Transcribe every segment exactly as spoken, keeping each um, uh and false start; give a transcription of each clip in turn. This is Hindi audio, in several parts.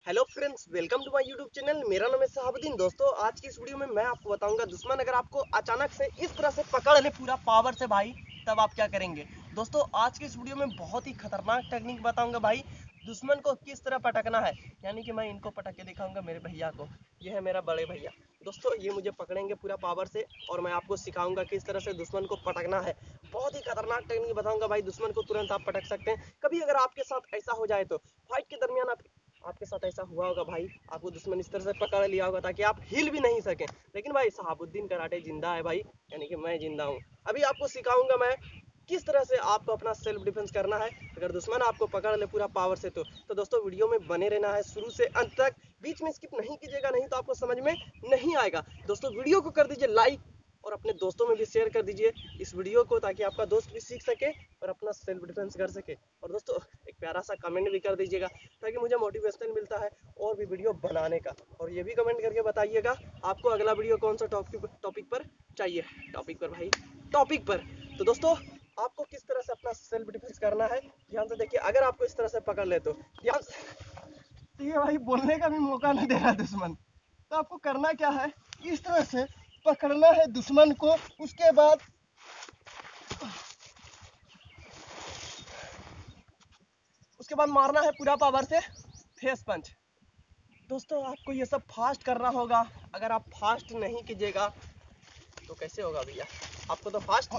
Hello friends, welcome to my YouTube channel. मेरा नाम है शहाबुद्दीन। दोस्तों, आज की इस वीडियो में मैं आपको बताऊंगा दुश्मन अगर आपको अचानक से इस तरह से पकड़ ले पूरा पावर से भाई, तब आप क्या करेंगे। दोस्तों, आज की इस वीडियो में बहुत ही खतरनाक टेक्निक बताऊंगा भाई, दुश्मन को किस तरह पटकना है। यानी कि मैं इनको पटक के दिखाऊंगा, मेरे भैया को। ये है मेरा बड़े भैया। दोस्तों, ये मुझे पकड़ेंगे पूरा पावर से और मैं आपको सिखाऊंगा किस तरह से दुश्मन को पटकना है। बहुत ही खतरनाक टेक्निक बताऊंगा भाई, दुश्मन को तुरंत आप पटक सकते हैं। कभी अगर आपके साथ ऐसा हो जाए तो फाइट के दरमियान आप आपके साथ ऐसा हुआ होगा भाई, आपको दुश्मन इस तरह से पकड़ लिया होगा ताकि आप हिल भी नहीं सकें। लेकिन भाई, शहाबुद्दीन कराटे जिंदा है भाई, यानी कि मैं जिंदा हूँ। अभी आपको सिखाऊंगा मैं किस तरह से आपको अपना सेल्फ डिफेंस करना है अगर दुश्मन आपको पकड़ ले पूरा पावर से। तो तो दोस्तों, वीडियो में बने रहना है शुरू से अंत तक, बीच में स्किप नहीं कीजिएगा, नहीं तो आपको समझ में नहीं आएगा। दोस्तों, वीडियो को कर दीजिए लाइक और अपने दोस्तों में भी शेयर कर दीजिए इस वीडियो को, ताकि आपका दोस्त भी सीख सके और अपना सेल्फ डिफेंस कर सके। और दोस्तों, एक प्यारा सा कमेंट भी कर दीजिएगा ताकि मुझे मोटिवेशन मिलता है और भी वीडियो बनाने का। और ये भी कमेंट करके बताइएगा आपको अगला वीडियो कौन सा टॉपिक टॉपिक पर चाहिए। टॉपिक पर भाई, टॉपिक पर। तो दोस्तों, आपको किस तरह से अपना सेल्फ डिफेंस करना है, ध्यान से देखिए। अगर आपको इस तरह से पकड़ ले तो ध्यान से, तो ये भाई बोलने का भी मौका नहीं दे रहा दुश्मन। तो आपको करना क्या है, इस तरह से पकड़ना है दुश्मन को। उसके बाद उसके बाद मारना है पूरा पावर से फेस पंच। दोस्तों, आपको ये सब फास्ट करना होगा। अगर आप फास्ट नहीं कीजिएगा तो कैसे होगा भैया, आपको तो फास्ट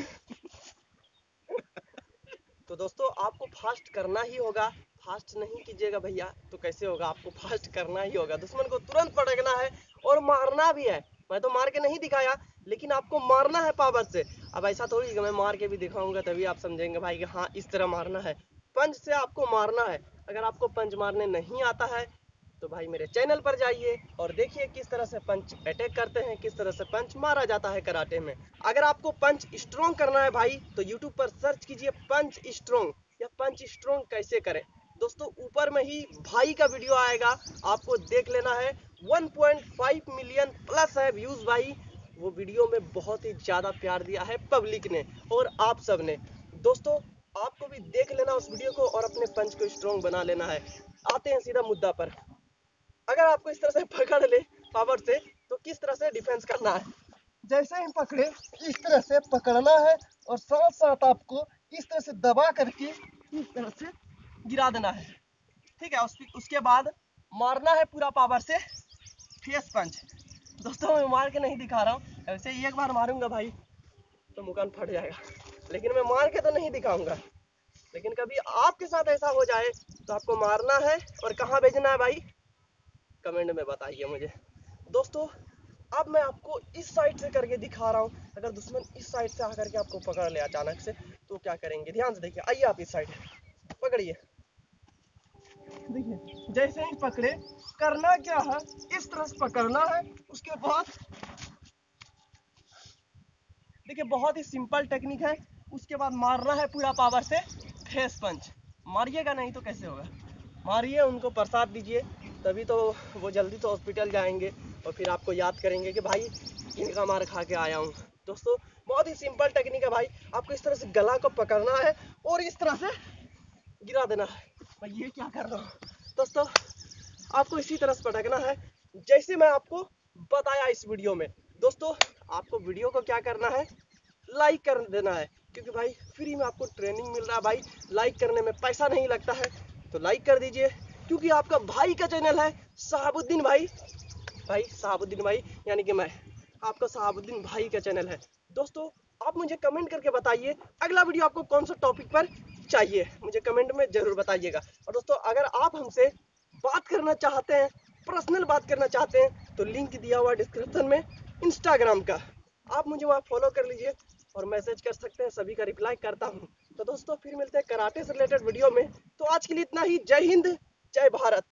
तो दोस्तों, आपको फास्ट करना ही होगा। फास्ट नहीं कीजिएगा भैया तो कैसे होगा, आपको फास्ट करना ही होगा। दुश्मन को तुरंत पटकना है और मारना भी है। मैं तो मार के नहीं दिखाया, लेकिन आपको मारना है पावर से। अब ऐसा थोड़ी कि मैं मार के भी दिखाऊंगा तभी आप समझेंगे भाई कि हाँ, इस तरह मारना है। पंच से आपको मारना है। अगर आपको पंच मारने नहीं आता है तो भाई मेरे चैनल पर जाइए और देखिए किस तरह से पंच अटैक करते हैं, किस तरह से पंच मारा जाता है कराटे में। अगर आपको पंच स्ट्रॉन्ग करना है भाई तो यूट्यूब पर सर्च कीजिए पंच स्ट्रॉन्ग या पंच स्ट्रॉन्ग कैसे करें। दोस्तों, ऊपर में ही भाई का वीडियो आएगा, आपको देख लेना है। One point five million plus है व्यूज भाई। वो वीडियो में बहुत ही ज्यादा प्यार दिया है पब्लिक ने और आप सब ने। दोस्तों, आपको भी देख लेना उस वीडियो को और अपने पंच को स्ट्रॉन्ग बना लेना है। आते हैं सीधा मुद्दा पर। अगर आपको इस तरह से पकड़ ले पावर से तो किस तरह से डिफेंस करना है। जैसे ही पकड़े इस तरह से पकड़ना है और साथ साथ आपको इस तरह से दबा करके इस तरह से गिरा देना है। ठीक है, उस, उसके बाद मारना है पूरा पावर से फेस पंच। दोस्तों, मैं मार के नहीं दिखा रहा हूँ, ऐसे एक बार मारूंगा भाई तो मुकान फट जाएगा, लेकिन मैं मार के तो नहीं दिखाऊंगा। लेकिन कभी आपके साथ ऐसा हो जाए तो आपको मारना है और कहाँ भेजना है भाई, कमेंट में बताइए मुझे। दोस्तों, अब मैं आपको इस साइड से करके दिखा रहा हूँ। अगर दुश्मन इस साइड से आकर के आपको पकड़ ले अचानक से तो क्या करेंगे, ध्यान से देखिए। आइए आप इस साइड पकड़िए। देखिए, जैसे ही पकड़े करना क्या है, इस तरह से पकड़ना है। उसके बाद देखिए, बहुत ही सिंपल टेक्निक है। उसके बाद मारना है पूरा पावर से फेस पंच। मारिएगा नहीं तो कैसे होगा, मारिए, उनको प्रसाद दीजिए, तभी तो वो जल्दी तो हॉस्पिटल जाएंगे और फिर आपको याद करेंगे कि भाई इनका मार खा के आया हूँ। दोस्तों, बहुत ही सिंपल टेक्निक है भाई। आपको इस तरह से गला को पकड़ना है और इस तरह से गिरा देना है। भाई ये क्या कर रहा हूँ। दोस्तों, आपको इसी तरह से पटकना है जैसे मैं आपको बताया इस वीडियो में। दोस्तों, आपको वीडियो को क्या करना है, लाइक कर देना है, क्योंकि भाई फ्री में आपको ट्रेनिंग मिल रहा है भाई। लाइक करने में पैसा नहीं लगता है, तो लाइक कर दीजिए, क्योंकि आपका भाई का चैनल है शहाबुद्दीन भाई। भाई शहाबुद्दीन भाई यानी कि मैं, आपका शहाबुद्दीन भाई का चैनल है। दोस्तों, आप मुझे कमेंट करके बताइए अगला वीडियो आपको कौन सा टॉपिक पर चाहिए, मुझे कमेंट में जरूर बताइएगा। और दोस्तों, अगर आप हमसे बात करना चाहते हैं, पर्सनल बात करना चाहते हैं, तो लिंक दिया हुआ डिस्क्रिप्शन में इंस्टाग्राम का, आप मुझे वहाँ फॉलो कर लीजिए और मैसेज कर सकते हैं, सभी का रिप्लाई करता हूँ। तो दोस्तों, फिर मिलते हैं कराटे से रिलेटेड वीडियो में। तो आज के लिए इतना ही। जय हिंद, जय भारत।